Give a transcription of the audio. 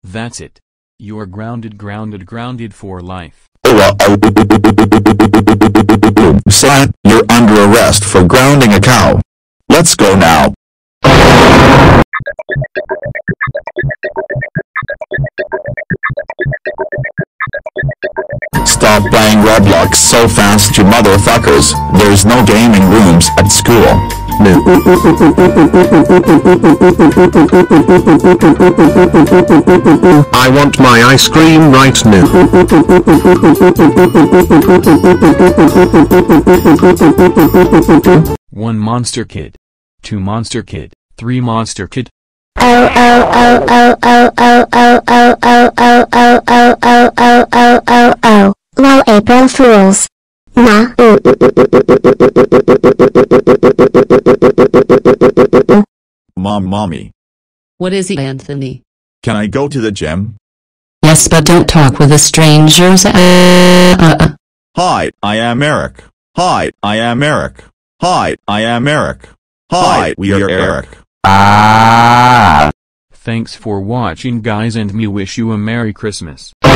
That's it. You're grounded for life. Cyan, you're under arrest for grounding a cow. Let's go now. Stop playing Roblox so fast, you motherfuckers. There's no gaming rooms at school. No. I want my ice cream right now. 1 Monster Kid. 2 Monster Kid. 3 Monster Kid. Lol, April Fools. Nah. Mommy. What is it, Anthony? Can I go to the gym? Yes, but don't talk with the strangers. Hi, I am Eric. Hi, I am Eric. Hi, I am Eric. Hi, we are Eric. Thanks for watching, guys, and me wish you a Merry Christmas.